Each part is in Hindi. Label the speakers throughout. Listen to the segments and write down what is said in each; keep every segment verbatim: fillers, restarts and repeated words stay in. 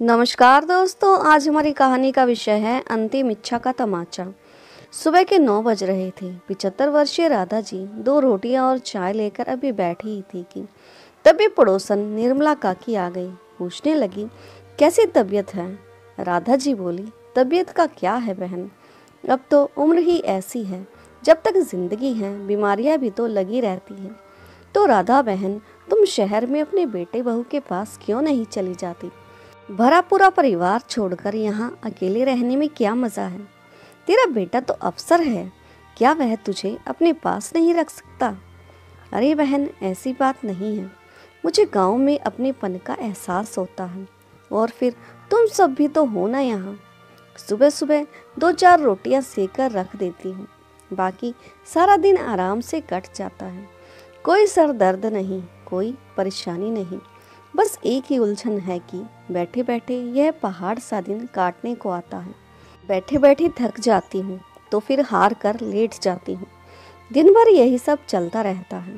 Speaker 1: नमस्कार दोस्तों, आज हमारी कहानी का विषय है अंतिम इच्छा का तमाचा। सुबह के नौ बज रहे थे। पिचहत्तर वर्षीय राधा जी दो रोटियां और चाय लेकर अभी बैठी ही थी कि तभी पड़ोसन निर्मला काकी आ गई। पूछने लगी, कैसी तबीयत है? राधा जी बोली, तबीयत का क्या है बहन, अब तो उम्र ही ऐसी है, जब तक जिंदगी है बीमारियां भी तो लगी रहती हैं। तो राधा बहन, तुम शहर में अपने बेटे बहू के पास क्यों नहीं चली जाती? भरा पूरा परिवार छोड़कर यहाँ अकेले रहने में क्या मज़ा है? तेरा बेटा तो अफसर है, क्या वह तुझे अपने पास नहीं रख सकता? अरे बहन, ऐसी बात नहीं है, मुझे गांव में अपनेपन का एहसास होता है। और फिर तुम सब भी तो हो ना यहाँ। सुबह सुबह दो चार रोटियां सेक कर रख देती हूँ, बाकी सारा दिन आराम से कट जाता है। कोई सर दर्द नहीं, कोई परेशानी नहीं, बस एक ही उलझन है कि बैठे बैठे यह पहाड़ सा दिन काटने को आता है। बैठे बैठे थक जाती हूँ तो फिर हार कर लेट जाती हूँ। दिन भर यही सब चलता रहता है।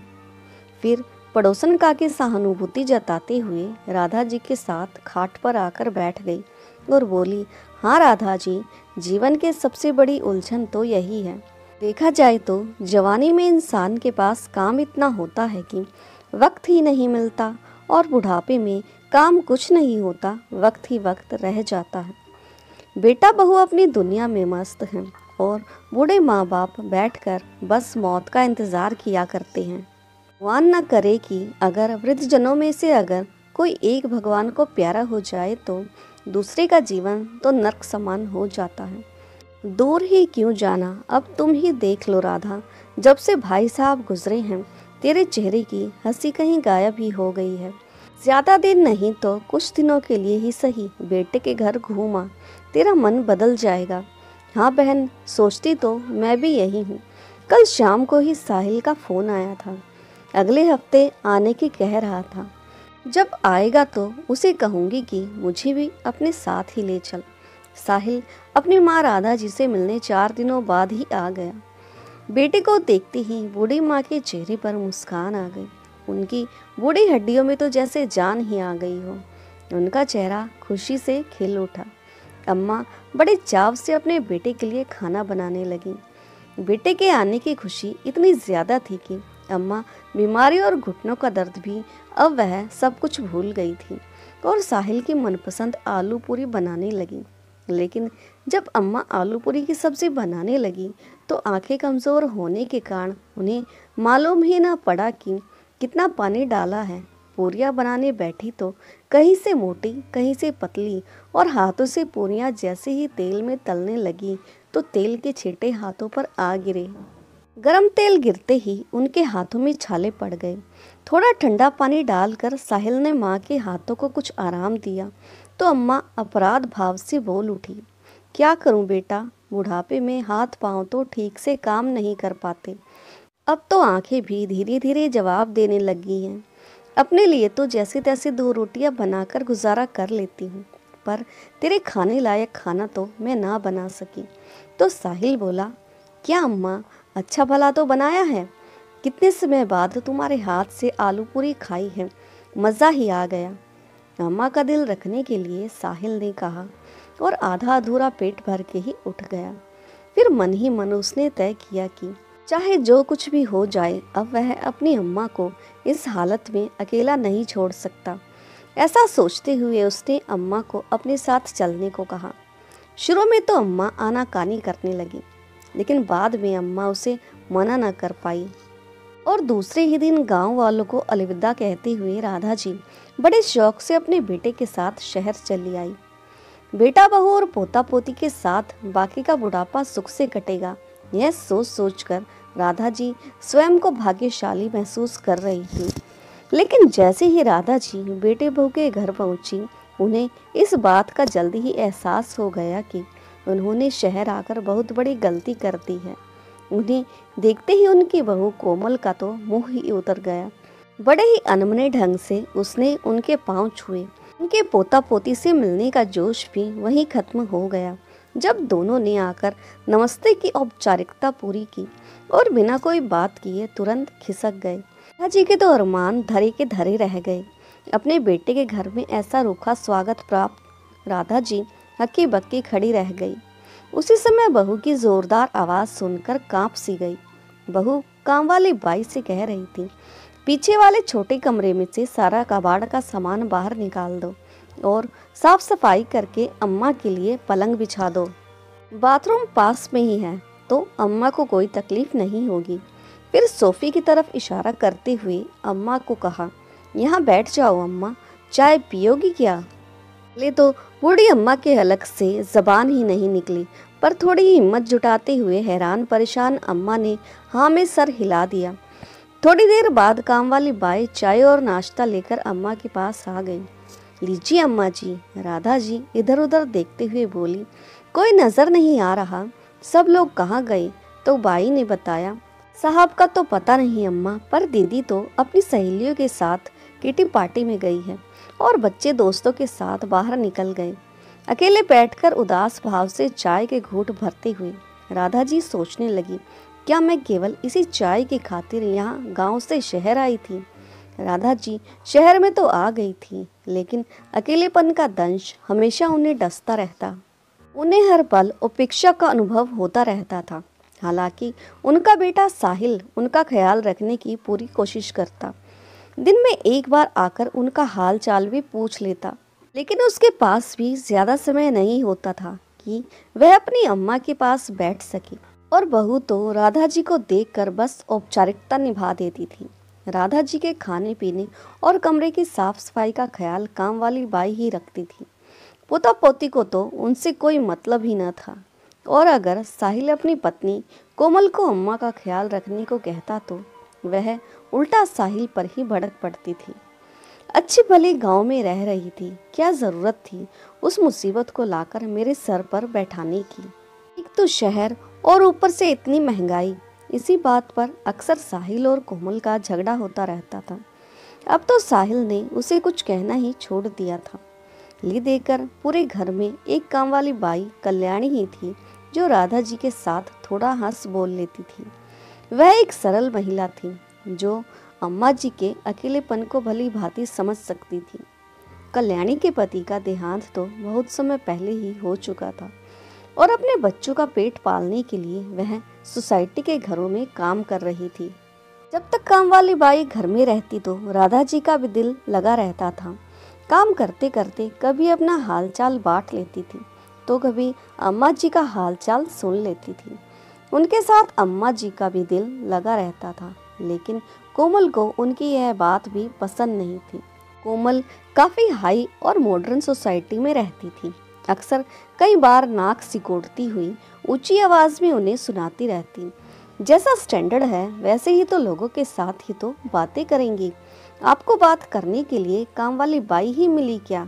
Speaker 1: फिर पड़ोसन काकी सहानुभूति जताते हुए राधा जी के साथ खाट पर आकर बैठ गई और बोली, हाँ राधा जी, जीवन के सबसे बड़ी उलझन तो यही है। देखा जाए तो जवानी में इंसान के पास काम इतना होता है कि वक्त ही नहीं मिलता, और बुढ़ापे में काम कुछ नहीं होता, वक्त ही वक्त रह जाता है। बेटा बहू अपनी दुनिया में मस्त हैं और बूढ़े माँ बाप बैठकर बस मौत का इंतज़ार किया करते हैं। भगवान न करे कि अगर वृद्धजनों में से अगर कोई एक भगवान को प्यारा हो जाए तो दूसरे का जीवन तो नर्क समान हो जाता है। दूर ही क्यों जाना, अब तुम ही देख लो राधा, जब से भाई साहब गुजरे हैं तेरे चेहरे की हंसी कहीं गायब ही हो गई है। ज्यादा दिन नहीं तो कुछ दिनों के लिए ही सही बेटे के घर घूमा, तेरा मन बदल जाएगा। हाँ बहन, सोचती तो मैं भी यही हूँ। कल शाम को ही साहिल का फोन आया था, अगले हफ्ते आने की कह रहा था। जब आएगा तो उसे कहूँगी कि मुझे भी अपने साथ ही ले चल। साहिल अपनी माँ राधा जी से मिलने चार दिनों बाद ही आ गया। बेटे को देखते ही बूढ़ी माँ के चेहरे पर मुस्कान आ गई। उनकी बूढ़ी हड्डियों में तो जैसे जान ही आ गई हो। उनका चेहरा खुशी से खिल उठा। अम्मा बड़े चाव से अपने बेटे के लिए खाना बनाने लगी। बेटे के आने की खुशी इतनी ज़्यादा थी कि अम्मा बीमारी और घुटनों का दर्द भी अब वह सब कुछ भूल गई थी और साहिल की मनपसंद आलू पूरी बनाने लगी। लेकिन जब अम्मा आलू पूरी की सब्ज़ी बनाने लगी तो आंखें कमज़ोर होने के कारण उन्हें मालूम ही ना पड़ा कि कितना पानी डाला है। पूरियाँ बनाने बैठी तो कहीं से मोटी कहीं से पतली, और हाथों से पूरियाँ जैसे ही तेल में तलने लगी तो तेल के छींटे हाथों पर आ गिरे। गरम तेल गिरते ही उनके हाथों में छाले पड़ गए। थोड़ा ठंडा पानी डालकर साहिल ने माँ के हाथों को कुछ आराम दिया तो अम्मा अपराध भाव से बोल उठी, क्या करूं बेटा, बुढ़ापे में हाथ पांव तो ठीक से काम नहीं कर पाते। अब तो आंखें भी धीरे धीरे जवाब देने लगी हैं। अपने लिए तो जैसे तैसे दो रोटियां बनाकर गुजारा कर लेती हूँ, पर तेरे खाने लायक खाना तो मैं ना बना सकी। तो साहिल बोला, क्या अम्मा, अच्छा भला तो बनाया है। कितने समय बाद तुम्हारे हाथ से आलू पूरी खाई है, मज़ा ही आ गया। अम्मा का दिल रखने के लिए साहिल ने कहा और आधा अधूरा पेट भर के ही उठ गया। फिर मन ही मन उसने तय किया कि चाहे जो कुछ भी हो जाए, अब वह अपनी अम्मा को इस हालत में अकेला नहीं छोड़ सकता। ऐसा सोचते हुए उसने अम्मा को अपने साथ चलने को कहा। शुरू में तो अम्मा आनाकानी करने लगी, लेकिन बाद में अम्मा उसे मना न कर पाई और दूसरे ही दिन गांव वालों को अलविदा कहते हुए राधा जी बड़े शौक से अपने बेटे के साथ शहर चली आई। बेटा बहू और पोता पोती के साथ बाकी का बुढ़ापा सुख से कटेगा, यह सोच सोचकर राधा जी स्वयं को भाग्यशाली महसूस कर रही थी। लेकिन जैसे ही राधा जी बेटे बहू के घर पहुंची, उन्हें इस बात का जल्दी ही एहसास हो गया कि उन्होंने शहर आकर बहुत बड़ी गलती कर दी है। उन्हें देखते ही उनकी बहू कोमल का तो मुंह ही उतर गया। बड़े ही अनमने ढंग से उसने उनके पांव छुए। उनके पोता पोती से मिलने का जोश भी वहीं खत्म हो गया जब दोनों ने आकर नमस्ते की औपचारिकता पूरी की और बिना कोई बात किए तुरंत खिसक गए। राधा जी के तो अरमान धरे के धरे रह गए। अपने बेटे के घर में ऐसा रूखा स्वागत प्राप्त राधा जी हक्की बक्की खड़ी रह गई। उसी समय बहू की जोरदार आवाज सुनकर कांप सी गई। बहू काम वाली बाई से कह रही थी, पीछे वाले छोटे कमरे में से सारा कबाड़ का सामान बाहर निकाल दो और साफ सफाई करके अम्मा के लिए पलंग बिछा दो। बाथरूम पास में ही है तो अम्मा को कोई तकलीफ नहीं होगी। फिर सोफी की तरफ इशारा करते हुए अम्मा को कहा, यहाँ बैठ जाओ अम्मा, चाय पियोगी क्या? ले तो बूढ़ी अम्मा के हलक से जबान ही नहीं निकली, पर थोड़ी हिम्मत जुटाते हुए हैरान परेशान अम्मा ने हाँ में सर हिला दिया। थोड़ी देर बाद काम वाली बाई चाय और नाश्ता लेकर अम्मा के पास आ गई। लीजिए अम्मा जी। राधा जी इधर उधर देखते हुए बोली, कोई नजर नहीं आ रहा, सब लोग कहाँ गए? तो बाई ने बताया, साहब का तो पता नहीं अम्मा, पर दीदी तो अपनी सहेलियों के साथ किटी पार्टी में गई है और बच्चे दोस्तों के साथ बाहर निकल गए। अकेले बैठकर उदास भाव से चाय के घूंट भरते हुए राधा जी सोचने लगी, क्या मैं केवल इसी चाय की खातिर यहाँ गांव से शहर आई थी? राधा जी शहर में तो आ गई थी, लेकिन अकेलेपन का दंश हमेशा उन्हें डसता रहता। उन्हें हर पल उपेक्षा का अनुभव होता रहता था। हालांकि उनका बेटा साहिल उनका ख्याल रखने की पूरी कोशिश करता, दिन में एक बार आकर उनका हाल चाल भी पूछ लेता, लेकिन उसके पास भी ज्यादा समय नहीं होता था कि वह अपनी अम्मा के पास बैठ सके। और बहू तो राधा जी को देखकर बस औपचारिकता निभा देती थी। राधा जी के खाने पीने और कमरे की साफ सफाई का ख्याल काम वाली बाई ही रखती थी। पोता पोती को तो उनसे कोई मतलब ही न था, और अगर साहिल अपनी पत्नी कोमल को अम्मा का ख्याल रखने को कहता तो वह उल्टा साहिल पर ही भड़क पड़ती थी। अच्छी भली गांव में रह रही थी, क्या जरूरत थी उस मुसीबत को लाकर मेरे सर पर बैठाने की? एक तो शहर और ऊपर से इतनी महंगाई। इसी बात पर अक्सर साहिल और कोमल का झगड़ा होता रहता था। अब तो साहिल ने उसे कुछ कहना ही छोड़ दिया था। ली देकर पूरे घर में एक काम वाली बाई कल्याणी ही थी जो राधा जी के साथ थोड़ा हंस बोल लेती थी। वह एक सरल महिला थी जो अम्मा जी के अकेलेपन को भली भांति समझ सकती थी। कल्याणी के पति का देहांत तो बहुत समय पहले ही हो चुका था और अपने बच्चों का पेट पालने के लिए वह सोसाइटी के घरों में काम कर रही थी। जब तक काम वाली बाई घर में रहती तो राधा जी का भी दिल लगा रहता था। काम करते करते कभी अपना हालचाल बांट लेती थी तो कभी अम्मा जी का हालचाल सुन लेती थी। उनके साथ अम्मा जी का भी दिल लगा रहता था, लेकिन कोमल को उनकी यह बात भी पसंद नहीं थी। कोमल काफी हाई और मॉडर्न सोसाइटी में रहती थी। अक्सर कई बार नाक सिकोड़ती हुई ऊंची आवाज में उन्हें सुनाती रहती, जैसा स्टैंडर्ड है वैसे ही तो लोगों के साथ ही तो बातें करेंगी, आपको बात करने के लिए काम वाली बाई ही मिली क्या?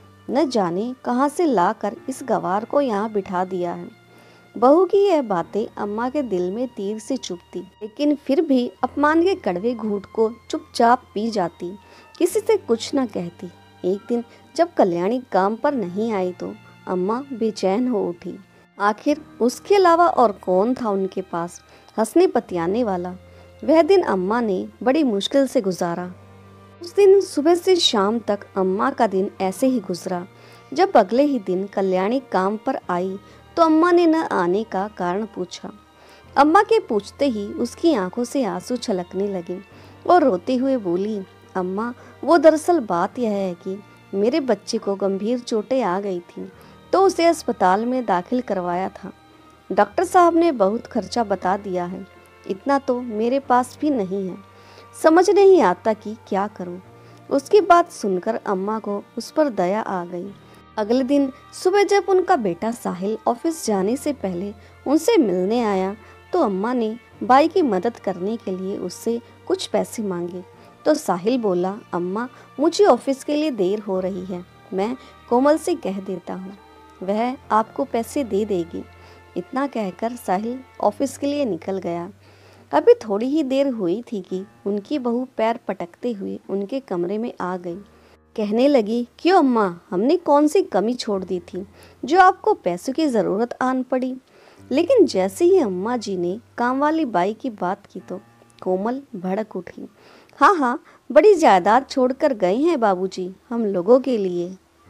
Speaker 1: न जाने कहां से लाकर इस गवार को यहाँ बिठा दिया है। बहू की यह बातें अम्मा के दिल में तीर से चुभती, लेकिन फिर भी अपमान के कड़वे घूंट को चुपचाप पी जाती, किसी से कुछ न कहती। एक दिन जब कल्याणी काम पर नहीं आई तो अम्मा बेचैन हो उठी। आखिर उसके अलावा और कौन था उनके पास हंसने पतियाने वाला? वह दिन अम्मा ने बड़ी मुश्किल से गुजारा। उस दिन सुबह से शाम तक अम्मा का दिन ऐसे ही गुजरा। जब अगले ही दिन कल्याणी काम पर आई तो अम्मा ने न आने का कारण पूछा। अम्मा के पूछते ही उसकी आंखों से आंसू छलकने लगे और रोते हुए बोली, अम्मा वो दरअसल बात यह है कि मेरे बच्चे को गंभीर चोटें आ गई थी तो उसे अस्पताल में दाखिल करवाया था। डॉक्टर साहब ने बहुत खर्चा बता दिया है, इतना तो मेरे पास भी नहीं है, समझ नहीं आता कि क्या करूं। उसकी बात सुनकर अम्मा को उस पर दया आ गई। अगले दिन सुबह जब उनका बेटा साहिल ऑफिस जाने से पहले उनसे मिलने आया तो अम्मा ने बाई की मदद करने के लिए उससे कुछ पैसे मांगे। तो साहिल बोला, अम्मा मुझे ऑफिस के लिए देर हो रही है, मैं कोमल से कह देता हूँ, वह आपको पैसे दे देगी। इतना कहकर साहिल ऑफिस के लिए निकल गया। अभी थोड़ी ही देर हुई थी कि उनकी बहू पैर पटकते हुए उनके कमरे में आ गई। कहने लगी, क्यों अम्मा, हमने कौन सी कमी छोड़ दी थी जो आपको पैसों की ज़रूरत आन पड़ी? लेकिन जैसे ही अम्मा जी ने काम वाली बाई की बात की तो कोमल भड़क उठी। हाँ हाँ, बड़ी जायदाद छोड़कर गए हैं बाबूजी हम लोगों के लिए।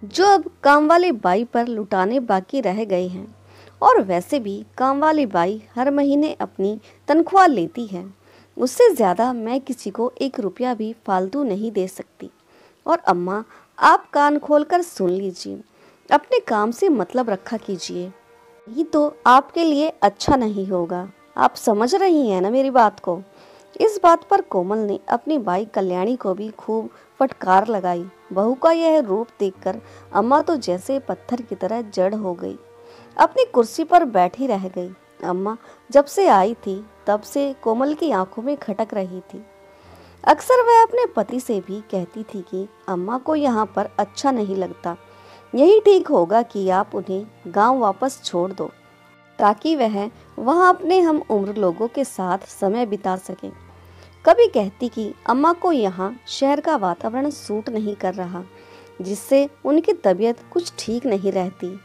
Speaker 1: जो अब काम वाली बाई पर लुटाने बाकी रह गए हैं। और वैसे भी काम वाली बाई हर महीने अपनी तनख्वाह लेती है, उससे ज़्यादा मैं किसी को एक रुपया भी फालतू नहीं दे सकती। और अम्मा, आप कान खोलकर सुन लीजिए, अपने काम से मतलब रखा कीजिए, ये तो आपके लिए अच्छा नहीं होगा। आप समझ रही हैं ना मेरी बात को। इस बात पर कोमल ने अपनी बाई कल्याणी को भी खूब फटकार लगाई। बहू का यह रूप देखकर अम्मा तो जैसे पत्थर की तरह जड़ हो गई, अपनी कुर्सी पर बैठी रह गई। अम्मा जब से आई थी तब से कोमल की आंखों में खटक रही थी। अक्सर वह अपने पति से भी कहती थी कि अम्मा को यहाँ पर अच्छा नहीं लगता, यही ठीक होगा कि आप उन्हें गांव वापस छोड़ दो, ताकि वह वहाँ अपने हम उम्र लोगों के साथ समय बिता सके। कभी कहती कि अम्मा को यहाँ शहर का वातावरण सूट नहीं कर रहा, जिससे उनकी तबीयत कुछ ठीक नहीं रहती।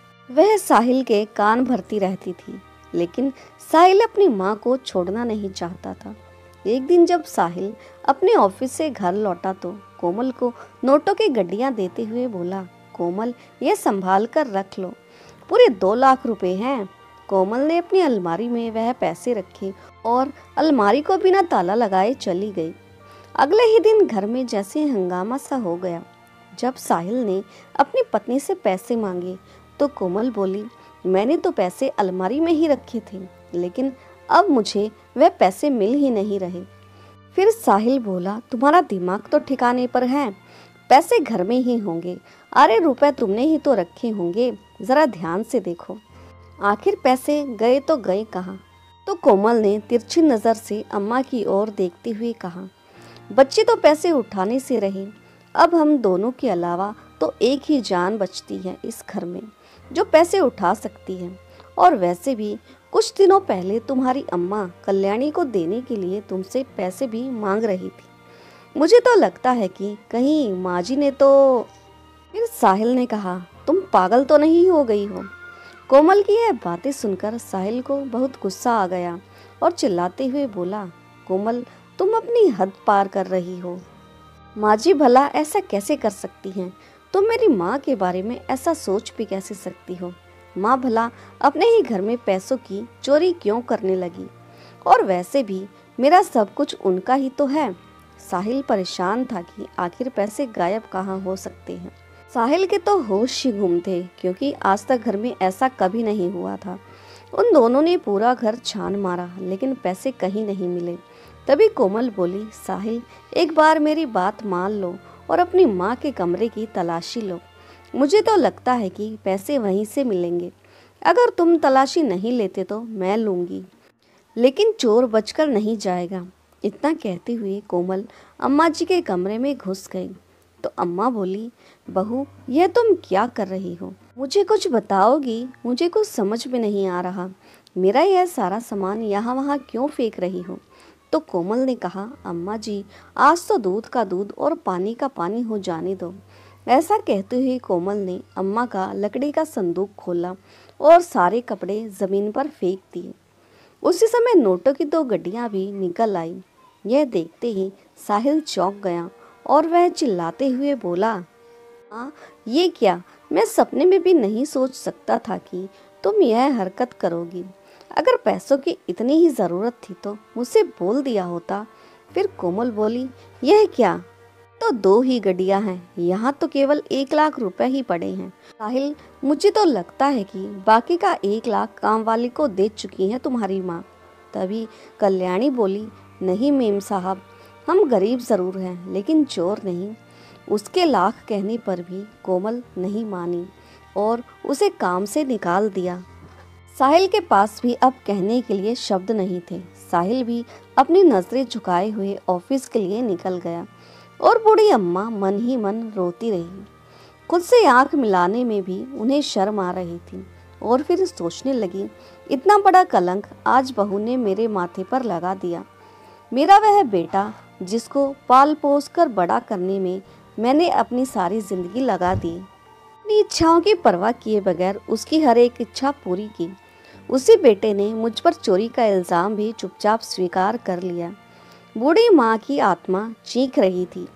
Speaker 1: वह साहिल के कान भरती रहती थी, लेकिन साहिल अपनी माँ को छोड़ना नहीं चाहता था। एक दिन जब साहिल अपने ऑफिस से घर लौटा तो कोमल को नोटों की गड्डियाँ देते हुए बोला, कोमल ये संभाल कर रख लो, पूरे दो लाख रुपए हैं। कोमल ने अपनी अलमारी में वह पैसे रखे और अलमारी को बिना ताला लगाए चली गई। अगले ही दिन घर में जैसे हंगामा सा हो गया। जब साहिल ने अपनी पत्नी से पैसे मांगे तो कोमल बोली, मैंने तो पैसे अलमारी में ही रखे थे, लेकिन अब मुझे वह पैसे मिल ही नहीं रहे। फिर साहिल बोला, तुम्हारा दिमाग तो ठिकाने पर है, पैसे घर में ही होंगे। अरे रुपए तुमने ही तो रखे होंगे, जरा ध्यान से देखो, आखिर पैसे गए तो गए कहाँ। तो कोमल ने तिरछी नज़र से अम्मा की ओर देखते हुए कहा, बच्चे तो पैसे उठाने से रहे, अब हम दोनों के अलावा तो एक ही जान बचती है इस घर में जो पैसे उठा सकती है। और वैसे भी कुछ दिनों पहले तुम्हारी अम्मा कल्याणी को देने के लिए तुमसे पैसे भी मांग रही थी। मुझे तो लगता है कि कहीं माँ जी ने तो। फिर साहिल ने कहा, तुम पागल तो नहीं हो गई हो। कोमल की यह बातें सुनकर साहिल को बहुत गुस्सा आ गया और चिल्लाते हुए बोला, कोमल तुम अपनी हद पार कर रही हो। माँ जी भला ऐसा कैसे कर सकती हैं? तुम मेरी माँ के बारे में ऐसा सोच भी कैसे सकती हो? माँ भला अपने ही घर में पैसों की चोरी क्यों करने लगी? और वैसे भी मेरा सब कुछ उनका ही तो है। साहिल परेशान था कि आखिर पैसे गायब कहाँ हो सकते हैं। साहिल के तो होश ही गुम थे, क्योंकि आज तक घर में ऐसा कभी नहीं हुआ था। उन दोनों ने पूरा घर छान मारा, लेकिन पैसे कहीं नहीं मिले। तभी कोमल बोली, साहिल एक बार मेरी बात मान लो और अपनी माँ के कमरे की तलाशी लो। मुझे तो लगता है कि पैसे वहीं से मिलेंगे। अगर तुम तलाशी नहीं लेते तो मैं लूँगी, लेकिन चोर बचकर नहीं जाएगा। इतना कहते हुए कोमल अम्मा जी के कमरे में घुस गई। तो अम्मा बोली, बहू यह तुम क्या कर रही हो? मुझे कुछ बताओगी? मुझे कुछ समझ में नहीं आ रहा। मेरा यह सारा सामान यहाँ वहाँ क्यों फेंक रही हो? तो कोमल ने कहा, अम्मा जी आज तो दूध का दूध और पानी का पानी हो जाने दो। ऐसा कहते हुए कोमल ने अम्मा का लकड़ी का संदूक खोला और सारे कपड़े जमीन पर फेंक दिए। उसी समय नोटों की दो गड्डियाँ भी निकल आई। यह देखते ही साहिल चौंक गया और वह चिल्लाते हुए बोला, हाँ ये क्या? मैं सपने में भी नहीं सोच सकता था कि तुम यह हरकत करोगी। अगर पैसों की इतनी ही ज़रूरत थी तो मुझसे बोल दिया होता। फिर कोमल बोली, यह क्या? तो दो ही गड्डियाँ हैं, यहाँ तो केवल एक लाख रुपए ही पड़े हैं। साहिल मुझे तो लगता है कि बाकी का एक लाख काम वाली को दे चुकी है तुम्हारी माँ। तभी कल्याणी बोली, नहीं मेम साहब, हम गरीब ज़रूर हैं लेकिन चोर नहीं। उसके लाख कहने पर भी कोमल नहीं मानी और उसे काम से निकाल दिया। साहिल के पास भी अब कहने के लिए शब्द नहीं थे। साहिल भी अपनी नज़रें झुकाए हुए ऑफिस के लिए निकल गया और बूढ़ी अम्मा मन ही मन रोती रही। खुद से आंख मिलाने में भी उन्हें शर्म आ रही थी और फिर सोचने लगी, इतना बड़ा कलंक आज बहू ने मेरे माथे पर लगा दिया। मेरा वह बेटा जिसको पाल पोस कर बड़ा करने में मैंने अपनी सारी जिंदगी लगा दी, अपनी इच्छाओं की परवाह किए बगैर उसकी हर एक इच्छा पूरी की। उसी बेटे ने मुझ पर चोरी का इल्ज़ाम भी चुपचाप स्वीकार कर लिया। बूढ़ी माँ की आत्मा चीख रही थी।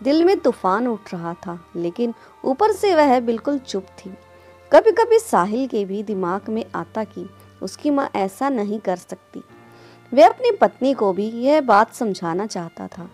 Speaker 1: दिल में तूफान उठ रहा था, लेकिन ऊपर से वह बिल्कुल चुप थी। कभी कभी साहिल के भी दिमाग में आता कि उसकी माँ ऐसा नहीं कर सकती। वह अपनी पत्नी को भी यह बात समझाना चाहता था।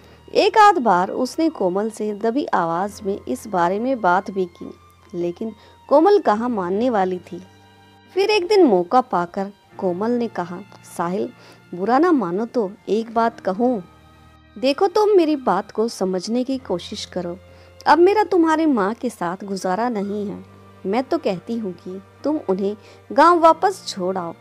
Speaker 1: एक आध बार उसने कोमल से दबी आवाज में इस बारे में बात भी की, लेकिन कोमल कहाँ मानने वाली थी। फिर एक दिन मौका पाकर कोमल ने कहा, साहिल बुरा ना मानो तो एक बात कहूँ। देखो तुम मेरी बात को समझने की कोशिश करो। अब मेरा तुम्हारी माँ के साथ गुजारा नहीं है। मैं तो कहती हूँ कि तुम उन्हें गांव वापस छोड़ आओ,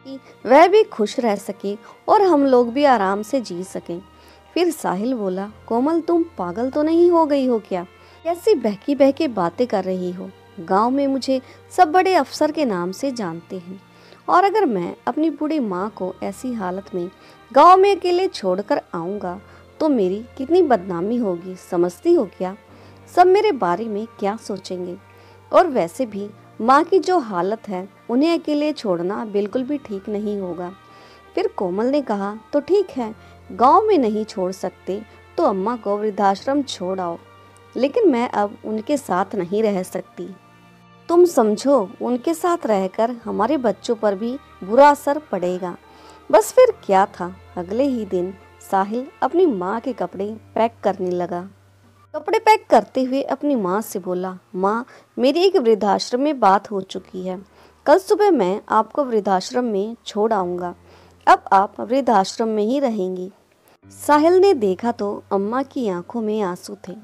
Speaker 1: वह भी खुश रह सके और हम लोग भी आराम से जी सकें। फिर साहिल बोला, कोमल तुम पागल तो नहीं हो गई हो क्या? कैसी बहकी बहकी बातें कर रही हो? गांव में मुझे सब बड़े अफसर के नाम से जानते हैं, और अगर मैं अपनी बूढ़ी माँ को ऐसी हालत में गांव में अकेले छोड़कर आऊँगा तो मेरी कितनी बदनामी होगी, समझती हो क्या? सब मेरे बारे में क्या सोचेंगे? और वैसे भी माँ की जो हालत है, उन्हें अकेले छोड़ना बिल्कुल भी ठीक नहीं होगा। फिर कोमल ने कहा, तो ठीक है, गांव में नहीं छोड़ सकते तो अम्मा को वृद्धाश्रम छोड़ आओ, लेकिन मैं अब उनके साथ नहीं रह सकती। तुम समझो, उनके साथ रहकर हमारे बच्चों पर भी बुरा असर पड़ेगा। बस फिर क्या था, अगले ही दिन साहिल अपनी माँ के कपड़े पैक करने लगा। कपड़े पैक करते हुए अपनी माँ से बोला, माँ मेरी एक वृद्धाश्रम में बात हो चुकी है, कल सुबह मैं आपको वृद्धाश्रम में छोड़ आऊँगा, अब आप वृद्धाश्रम में ही रहेंगी। साहिल ने देखा तो अम्मा की आंखों में आंसू थे,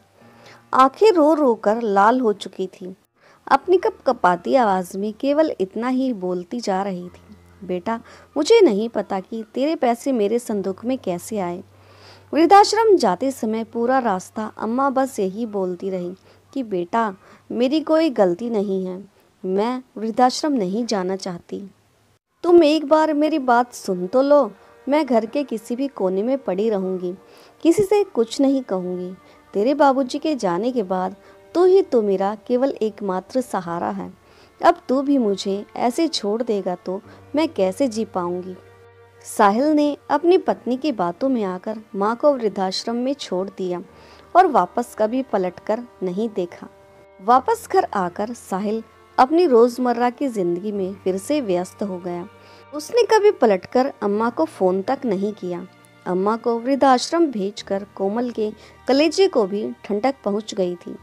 Speaker 1: आंखें रो रो कर लाल हो चुकी थी। अपनी कपकपाती आवाज में केवल इतना ही बोलती जा रही थी, बेटा मुझे नहीं पता कि तेरे पैसे मेरे संदूक में कैसे आए। वृद्धाश्रम जाते समय पूरा रास्ता अम्मा बस यही बोलती रही कि बेटा मेरी कोई गलती नहीं है, मैं वृद्धाश्रम नहीं जाना चाहती। तुम एक बार मेरी बात सुन तो लो। मैं घर के किसी भी कोने में पड़ी रहूंगी, किसी से कुछ नहीं कहूँगी। तेरे बाबूजी के जाने के बाद तू ही तो मेरा केवल एकमात्र सहारा है। अब तू भी मुझे ऐसे छोड़ देगा तो मैं कैसे जी पाऊंगी। साहिल ने अपनी पत्नी की बातों में आकर माँ को वृद्धाश्रम में छोड़ दिया और वापस कभी पलटकर नहीं देखा। वापस घर आकर साहिल अपनी रोजमर्रा की जिंदगी में फिर से व्यस्त हो गया। उसने कभी पलटकर अम्मा को फोन तक नहीं किया। अम्मा को वृद्धाश्रम भेजकर कोमल के कलेजे को भी ठंडक पहुंच गई थी।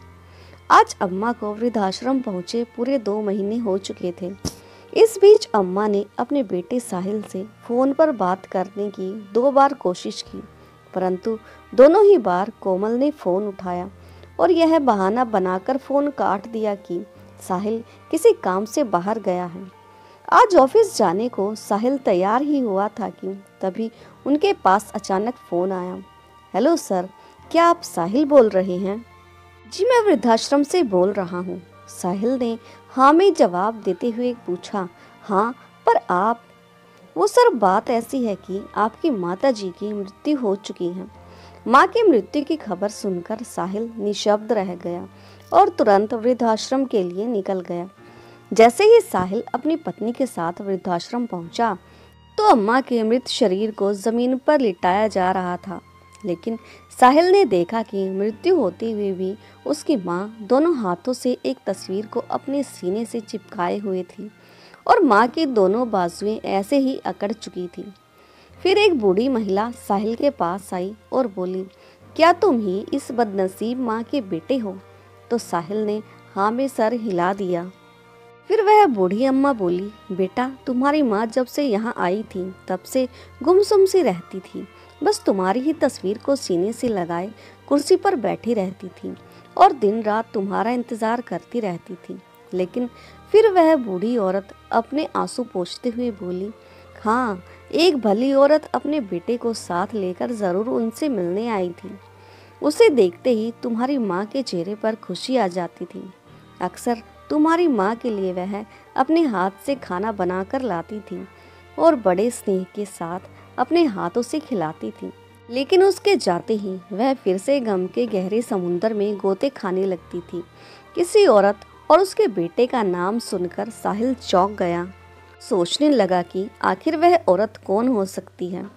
Speaker 1: आज अम्मा को वृद्धाश्रम पहुंचे पूरे दो महीने हो चुके थे। इस बीच अम्मा ने अपने बेटे साहिल से फोन पर बात करने की दो बार कोशिश की, परंतु दोनों ही बार कोमल ने फोन उठाया और यह बहाना बनाकर फोन काट दिया कि साहिल किसी काम से बाहर गया है। आज ऑफिस जाने को साहिल तैयार ही हुआ था कि तभी उनके पास अचानक फोन आया। हेलो सर, क्या आप साहिल बोल रहे हैं? जी मैं वृद्धाश्रम से बोल रहा हूँ। साहिल ने हाँ में जवाब देते हुए पूछा, हाँ पर आप? वो सर बात ऐसी है कि आपकी माता जी की मृत्यु हो चुकी है। माँ की मृत्यु की खबर सुनकर साहिल निशब्द रह गया और तुरंत वृद्धाश्रम के लिए निकल गया। जैसे ही साहिल अपनी पत्नी के साथ वृद्धाश्रम पहुंचा तो अम्मा के मृत शरीर को जमीन पर लिटाया जा रहा था, लेकिन साहिल ने देखा कि मृत्यु होते हुए भी उसकी माँ दोनों हाथों से एक तस्वीर को अपने सीने से चिपकाए हुए थी और माँ की दोनों बाजुएं ऐसे ही अकड़ चुकी थी। फिर एक बूढ़ी महिला साहिल के पास आई और बोली, क्या तुम ही इस बदनसीब माँ के बेटे हो? तो साहिल ने हाँ में सर हिला दिया। फिर वह बूढ़ी अम्मा बोली, बेटा तुम्हारी माँ जब से यहाँ आई थी तब से गुमसुम सी रहती थी, बस तुम्हारी ही तस्वीर को सीने से लगाए कुर्सी पर बैठी रहती थी और दिन रात तुम्हारा इंतजार करती रहती थी। लेकिन फिर वह बूढ़ी औरत अपने आंसू पोंछते हुए बोली, हाँ एक भली औरत अपने बेटे को साथ लेकर जरूर उनसे मिलने आई थी। उसे देखते ही तुम्हारी माँ के चेहरे पर खुशी आ जाती थी। अक्सर तुम्हारी माँ के लिए वह अपने हाथ से खाना बनाकर लाती थी और बड़े स्नेह के साथ अपने हाथों से खिलाती थी, लेकिन उसके जाते ही वह फिर से गम के गहरे समुद्र में गोते खाने लगती थी। किसी औरत और उसके बेटे का नाम सुनकर साहिल चौंक गया। सोचने लगा कि आखिर वह औरत कौन हो सकती है।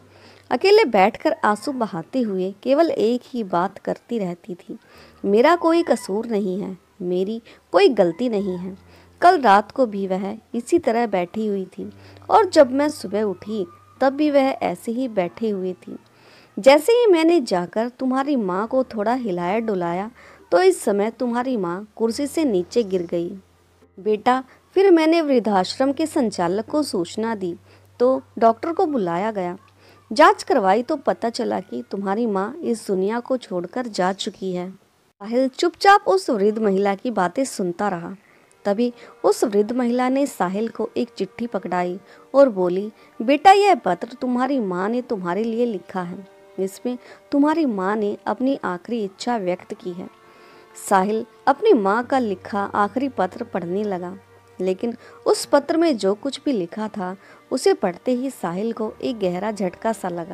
Speaker 1: अकेले बैठकर आंसू बहाते हुए केवल एक ही बात करती रहती थी, मेरा कोई कसूर नहीं है, मेरी कोई गलती नहीं है। कल रात को भी वह इसी तरह बैठी हुई थी और जब मैं सुबह उठी तब भी वह ऐसे ही बैठी हुई थी। जैसे ही मैंने जाकर तुम्हारी माँ को थोड़ा हिलाया डुलाया तो इस समय तुम्हारी माँ कुर्सी से नीचे गिर गई। बेटा, फिर मैंने वृद्धाश्रम के संचालक को सूचना दी तो डॉक्टर को बुलाया गया। जांच करवाई तो पता चला कि तुम्हारी माँ इस दुनिया को छोड़कर जा चुकी है। साहिल चुपचाप उस वृद्ध महिला की बातें सुनता रहा। तभी उस वृद्ध महिला ने साहिल को एक चिट्ठी पकड़ाई और बोली, बेटा, यह पत्र तुम्हारी माँ ने तुम्हारे लिए लिखा है। इसमें तुम्हारी माँ ने अपनी आखिरी इच्छा व्यक्त की है। साहिल अपनी माँ का लिखा आखिरी पत्र पढ़ने लगा, लेकिन उस पत्र में जो कुछ भी लिखा था उसे पढ़ते ही साहिल को एक गहरा झटका सा लगा।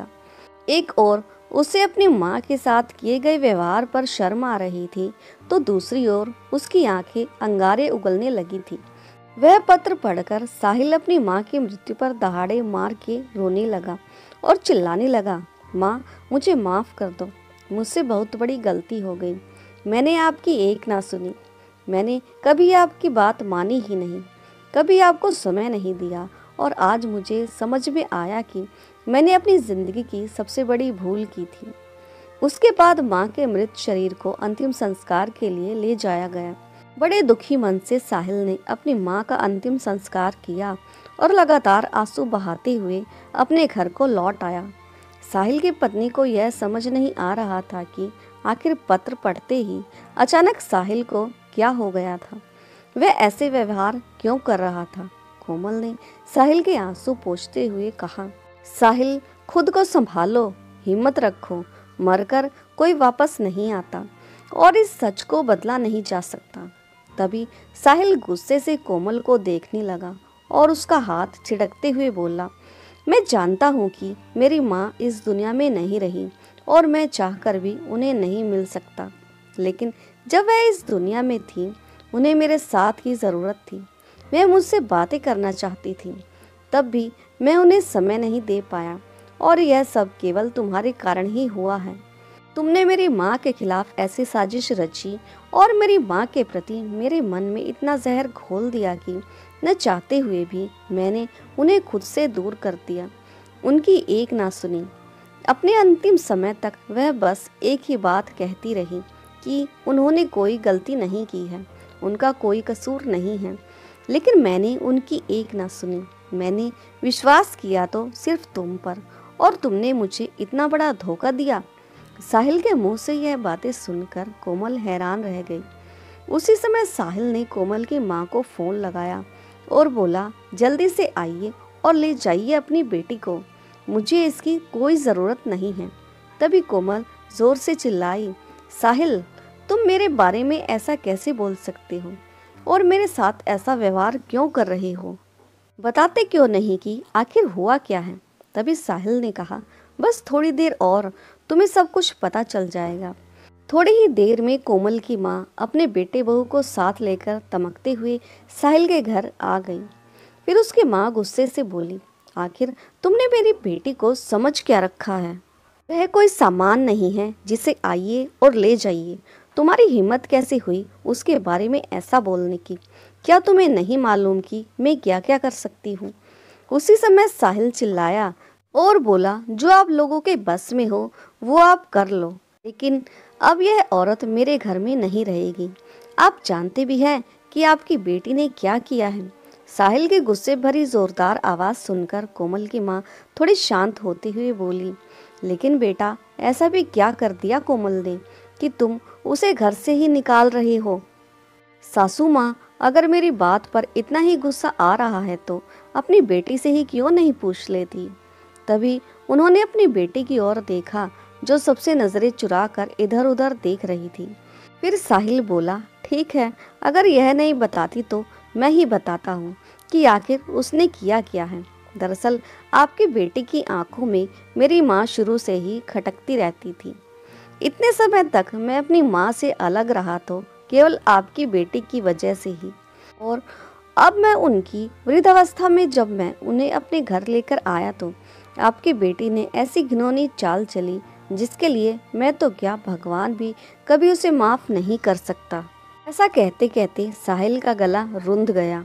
Speaker 1: एक ओर उसे अपनी माँ के साथ किए गए व्यवहार पर शर्म आ रही थी तो दूसरी ओर उसकी आंखें अंगारे उगलने लगी थी। वह पत्र पढ़कर साहिल अपनी माँ की मृत्यु पर दहाड़े मार के रोने लगा और चिल्लाने लगा, माँ, मुझे माफ़ कर दो, मुझसे बहुत बड़ी गलती हो गई। मैंने आपकी एक ना सुनी, मैंने कभी आपकी बात मानी ही नहीं, कभी आपको समय नहीं दिया और आज मुझे समझ में आया कि मैंने अपनी ज़िंदगी की सबसे बड़ी भूल की थी। उसके बाद माँ के मृत शरीर को अंतिम संस्कार के लिए ले जाया गया। बड़े दुखी मन से साहिल ने अपनी माँ का अंतिम संस्कार किया और लगातार आंसू बहाते हुए अपने घर को लौट आया। साहिल की पत्नी को यह समझ नहीं आ रहा था कि आखिर पत्र पढ़ते ही अचानक साहिल को क्या हो गया था, वह ऐसे व्यवहार क्यों कर रहा था। कोमल ने साहिल के आंसू पोंछते हुए कहा, साहिल, खुद को संभालो, हिम्मत रखो, मरकर कोई वापस नहीं आता और इस सच को बदला नहीं जा सकता। तभी साहिल गुस्से से कोमल को देखने लगा और उसका हाथ छिड़कते हुए बोला, मैं जानता हूँ कि मेरी माँ इस दुनिया में नहीं रही और मैं चाहकर भी उन्हें नहीं मिल सकता, लेकिन जब वह इस दुनिया में थी उन्हें मेरे साथ की ज़रूरत थी। वह मुझसे बातें करना चाहती थी, तब भी मैं उन्हें समय नहीं दे पाया और यह सब केवल तुम्हारे कारण ही हुआ है। तुमने मेरी माँ के खिलाफ ऐसी साजिश रची और मेरी माँ के प्रति मेरे मन में इतना जहर घोल दिया कि न चाहते हुए भी मैंने उन्हें खुद से दूर कर दिया। उनकी एक ना सुनी। अपने अंतिम समय तक वह बस एक ही बात कहती रही कि उन्होंने कोई गलती नहीं की है, उनका कोई कसूर नहीं है, लेकिन मैंने उनकी एक ना सुनी। मैंने विश्वास किया तो सिर्फ तुम पर, और तुमने मुझे इतना बड़ा धोखा दिया। साहिल के मुंह से यह बातें सुनकर कोमल हैरान रह गई। उसी समय साहिल ने कोमल की माँ को फ़ोन लगाया और बोला, जल्दी से आइए और ले जाइए अपनी बेटी को, मुझे इसकी कोई ज़रूरत नहीं है। तभी कोमल ज़ोर से चिल्लाई, साहिल, तुम मेरे बारे में ऐसा कैसे बोल सकते हो और मेरे साथ ऐसा व्यवहार क्यों कर रहे हो? बताते क्यों नहीं कि आखिर हुआ क्या है? तभी साहिल ने कहा, बस थोड़ी देर और, तुम्हें सब कुछ पता चल जाएगा। थोड़ी ही देर में कोमल की माँ अपने बेटे बहू को साथ लेकर तमकते हुए साहिल के घर आ गई। फिर उसकी माँ गुस्से से बोली, आखिर तुमने मेरी बेटी को समझ क्या रखा है? वह कोई सामान नहीं है जिसे आइए और ले जाइए। तुम्हारी हिम्मत कैसे हुई उसके बारे में ऐसा बोलने की? क्या तुम्हें नहीं मालूम कि मैं क्या क्या कर सकती हूँ? उसी समय साहिल चिल्लाया और बोला, जो आप लोगों के बस में हो वो आप कर लो, लेकिन अब यह औरत मेरे घर में नहीं रहेगी। आप जानते भी हैं कि आपकी बेटी ने क्या किया है। साहिल की गुस्से भरी जोरदार आवाज़ सुनकर कोमल की माँ थोड़ी शांत होती हुई बोली, लेकिन बेटा, ऐसा भी क्या कर दिया कोमल ने कि तुम उसे घर से ही निकाल रही हो? सासू माँ, अगर मेरी बात पर इतना ही गुस्सा आ रहा है तो अपनी बेटी से ही क्यों नहीं पूछ लेती? तभी उन्होंने अपनी बेटी की ओर देखा जो सबसे नजरें चुरा कर इधर उधर देख रही थी। फिर साहिल बोला, ठीक है, अगर यह नहीं बताती तो मैं ही बताता हूँ कि आखिर उसने किया क्या है। दरअसल आपकी बेटी की आंखों में मेरी माँ शुरू से ही खटकती रहती थी। इतने समय तक मैं अपनी माँ से अलग रहा तो केवल आपकी बेटी की वजह से ही, और अब मैं उनकी वृद्धावस्था में जब मैं उन्हें अपने घर लेकर आया तो आपकी बेटी ने ऐसी घिनौनी चाल चली जिसके लिए मैं तो क्या भगवान भी कभी उसे माफ नहीं कर सकता। ऐसा कहते कहते साहिल का गला रुंध गया।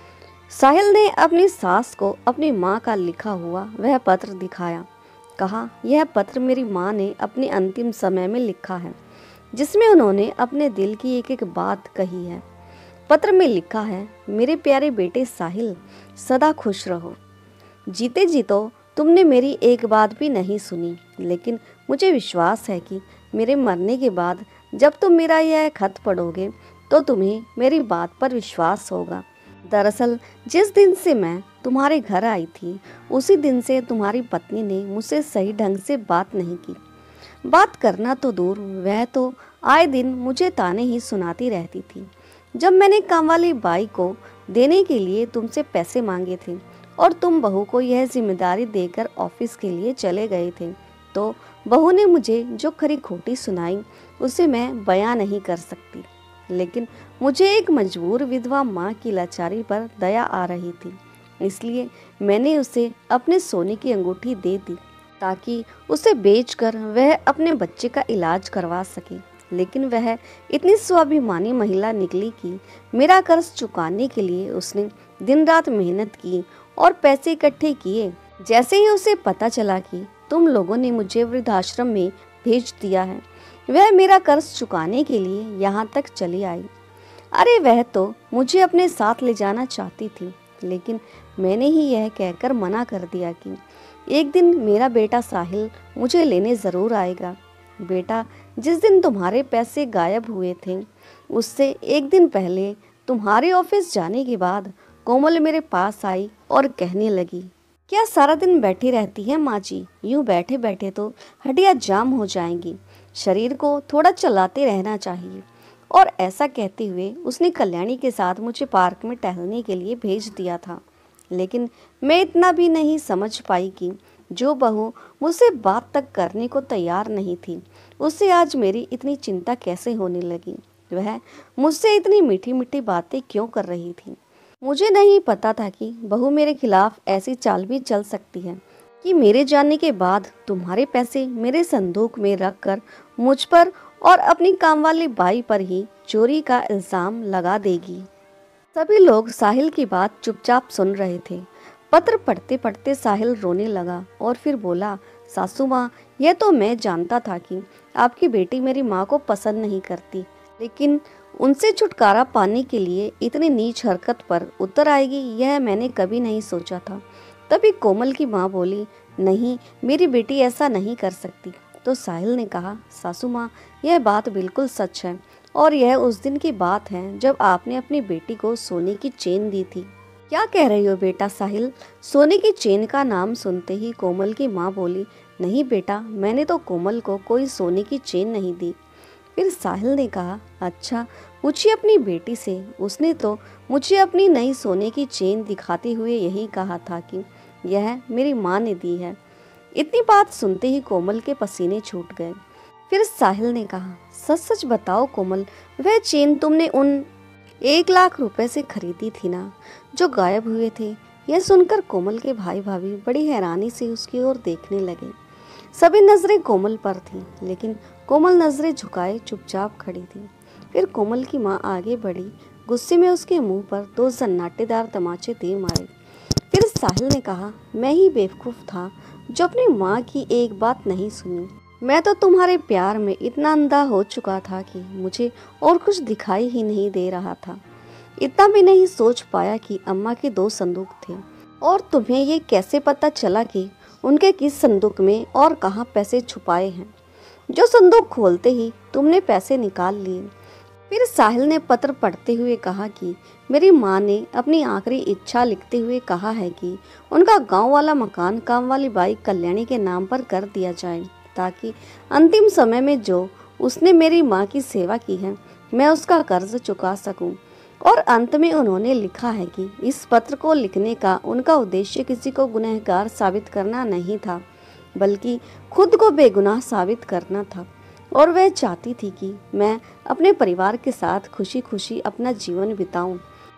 Speaker 1: साहिल ने अपनी सास को अपनी माँ का लिखा हुआ वह पत्र दिखाया। कहा, यह पत्र मेरी माँ ने अपने अंतिम समय में लिखा है, जिसमें उन्होंने अपने दिल की एक एक बात कही है। पत्र में लिखा है, मेरे प्यारे बेटे साहिल, सदा खुश रहो। जीते जी तो तुमने मेरी एक बात भी नहीं सुनी, लेकिन मुझे विश्वास है कि मेरे मरने के बाद जब तुम मेरा यह खत पढ़ोगे तो तुम्हें मेरी बात पर विश्वास होगा। दरअसल जिस दिन से मैं तुम्हारे घर आई थी उसी दिन से तुम्हारी पत्नी ने मुझसे सही ढंग से बात नहीं की। बात करना तो दूर, वह तो आए दिन मुझे ताने ही सुनाती रहती थी। जब मैंने काम वाली बाई को देने के लिए तुमसे पैसे मांगे थे और तुम बहू को यह जिम्मेदारी देकर ऑफिस के लिए चले गए थे, तो बहू ने मुझे जो खरी खोटी सुनाई उसे मैं बयां नहीं कर सकती, लेकिन मुझे एक मजबूर विधवा माँ की लाचारी पर दया आ रही थी, इसलिए मैंने उसे अपने सोने की अंगूठी दे दी ताकि उसे बेचकर वह अपने बच्चे का इलाज करवा सके। लेकिन वह इतनी स्वाभिमानी महिला निकली कि मेरा कर्ज चुकाने के लिए उसने दिन रात मेहनत की और पैसे इकट्ठे किए। जैसे ही उसे पता चला कि तुम लोगों ने मुझे वृद्धाश्रम में भेज दिया है, वह मेरा कर्ज चुकाने के लिए यहाँ तक चली आई। अरे वह तो मुझे अपने साथ ले जाना चाहती थी, लेकिन मैंने ही यह कहकर मना कर दिया कि एक दिन मेरा बेटा साहिल मुझे लेने ज़रूर आएगा। बेटा, जिस दिन तुम्हारे पैसे गायब हुए थे उससे एक दिन पहले तुम्हारे ऑफिस जाने के बाद कोमल मेरे पास आई और कहने लगी, क्या सारा दिन बैठी रहती है माँ जी? यूँ बैठे बैठे तो हड्डियाँ जाम हो जाएंगी, शरीर को थोड़ा चलाते रहना चाहिए। और ऐसा कहते हुए उसने कल्याणी के साथ मुझे पार्क में टहलने के लिए भेज दिया था। लेकिन मैं इतना भी नहीं समझ पाई कि जो बहू मुझसे बात तक करने को तैयार नहीं थी, उससे आज मेरी इतनी चिंता कैसे होने लगी। वह मुझसे इतनी मीठी मीठी बातें क्यों कर रही थी। मुझे नहीं पता था कि बहू मेरे खिलाफ ऐसी चाल भी चल सकती है कि मेरे जाने के बाद तुम्हारे पैसे मेरे संदूक में रखकर मुझ पर और अपनी कामवाली बाई पर ही चोरी का इल्जाम लगा देगी। सभी लोग साहिल की बात चुपचाप सुन रहे थे। पत्र पढ़ते पढ़ते साहिल रोने लगा और फिर बोला, सासू माँ, यह तो मैं जानता था कि आपकी बेटी मेरी माँ को पसंद नहीं करती, लेकिन उनसे छुटकारा पाने के लिए इतनी नीच हरकत पर उतर आएगी यह मैंने कभी नहीं सोचा था। तभी कोमल की माँ बोली, नहीं, मेरी बेटी ऐसा नहीं कर सकती। तो साहिल ने कहा, सासू माँ, यह बात बिल्कुल सच है और यह उस दिन की बात है जब आपने अपनी बेटी को सोने की चेन दी थी। क्या कह रही हो बेटा साहिल? सोने की चेन का नाम सुनते ही कोमल की माँ बोली, नहीं बेटा, मैंने तो कोमल को कोई सोने की चेन नहीं दी। फिर साहिल ने कहा, अच्छा, पूछिए अपनी बेटी से, उसने तो मुझे अपनी नई सोने की चेन दिखाते हुए यही कहा था कि यह मेरी माँ ने दी है। इतनी बात सुनते ही कोमल के पसीने छूट गए। फिर साहिल ने कहा, सच सच बताओ कोमल, वह चेन तुमने उन एक लाख रुपए से खरीदी थी ना, जो गायब हुए थे? यह सुनकर कोमल के भाई भाभी बड़ी हैरानी से उसकी ओर देखने लगे। सभी नजरें कोमल पर थीं, लेकिन कोमल नजरें झुकाए चुपचाप खड़ी थी। फिर कोमल की माँ आगे बढ़ी, गुस्से में उसके मुंह पर दो सन्नाटेदार तमाचे दे मारे। फिर साहिल ने कहा, मैं ही बेवकूफ़ था जो अपनी माँ की एक बात नहीं सुनी। मैं तो तुम्हारे प्यार में इतना अंधा हो चुका था कि मुझे और कुछ दिखाई ही नहीं दे रहा था। इतना भी नहीं सोच पाया कि अम्मा के दो संदूक थे। और तुम्हें ये कैसे पता चला कि उनके किस संदूक में और कहाँ पैसे छुपाए हैं, जो संदूक खोलते ही तुमने पैसे निकाल लिए? फिर साहिल ने पत्र पढ़ते हुए कहा कि मेरी माँ ने अपनी आखिरी इच्छा लिखते हुए कहा है कि उनका गांव वाला मकान काम वाली बाई कल्याणी के नाम पर कर दिया जाए, ताकि अंतिम समय में जो उसने मेरी माँ की सेवा की है मैं उसका कर्ज चुका सकूं। और अंत में उन्होंने लिखा है कि इस पत्र को लिखने का उनका उद्देश्य किसी को गुनहगार साबित करना नहीं था, बल्कि खुद को बेगुनाह साबित करना था। और वह चाहती थी कि मैं अपने परिवार के साथ खुशी खुशी अपना जीवन बिताऊं।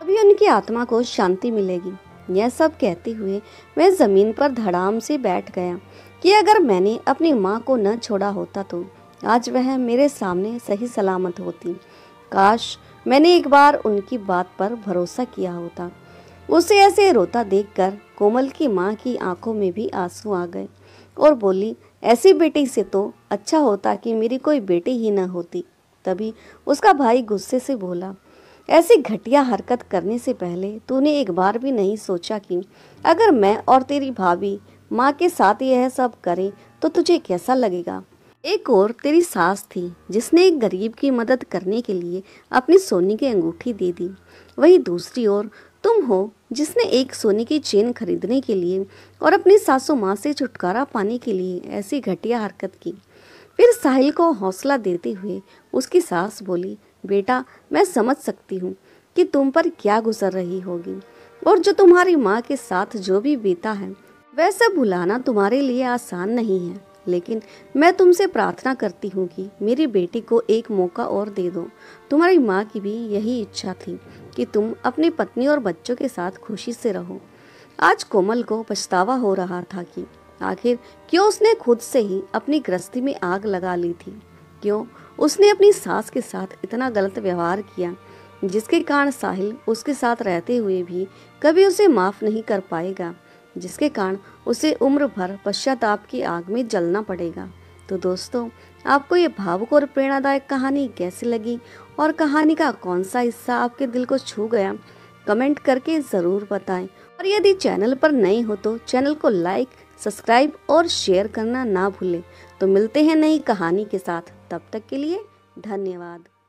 Speaker 1: तभी उनकी आत्मा को शांति मिलेगी। यह सब कहते हुए वह जमीन पर धड़ाम से बैठ गया कि अगर मैंने अपनी माँ को न छोड़ा होता तो आज वह मेरे सामने सही सलामत होती। काश मैंने एक बार उनकी बात पर भरोसा किया होता। उसे ऐसे रोता देखकर कोमल की माँ की आंखों में भी आंसू आ गए और बोली, ऐसी बेटी से तो अच्छा होता कि मेरी कोई बेटी ही न होती। तभी उसका भाई गुस्से से बोला, ऐसी घटिया हरकत करने से पहले तूने एक बार भी नहीं सोचा कि अगर मैं और तेरी भाभी माँ के साथ यह सब करें तो तुझे कैसा लगेगा। एक और तेरी सास थी जिसने एक गरीब की मदद करने के लिए अपनी सोने की अंगूठी दे दी। वहीं दूसरी ओर तुम हो जिसने एक सोने की चेन खरीदने के लिए और अपनी सासू माँ से छुटकारा पाने के लिए ऐसी घटिया हरकत की। फिर साहिल को हौसला देते हुए उसकी सास बोली, बेटा मैं समझ सकती हूँ कि तुम पर क्या गुजर रही होगी और जो तुम्हारी माँ के साथ जो भी बीता है वैसे भुलाना तुम्हारे लिए आसान नहीं है, लेकिन मैं तुमसे प्रार्थना करती हूँ कि मेरी बेटी को एक मौका और दे दो। तुम्हारी माँ की भी यही इच्छा थी कि तुम अपनी पत्नी और बच्चों के साथ खुशी से रहो। आज कोमल को पछतावा हो रहा था कि आखिर क्यों उसने खुद से ही अपनी गृहस्थी में आग लगा ली थी। क्यों उसने अपनी सास के साथ इतना गलत व्यवहार किया जिसके कारण साहिल उसके साथ रहते हुए भी कभी उसे माफ नहीं कर पाएगा, जिसके कारण उसे उम्र भर पश्चाताप की आग में जलना पड़ेगा। तो दोस्तों, आपको ये भावुक और प्रेरणादायक कहानी कैसी लगी और कहानी का कौन सा हिस्सा आपके दिल को छू गया, कमेंट करके ज़रूर बताएं। और यदि चैनल पर नए हो तो चैनल को लाइक, सब्सक्राइब और शेयर करना ना भूलें। तो मिलते हैं नई कहानी के साथ, तब तक के लिए धन्यवाद।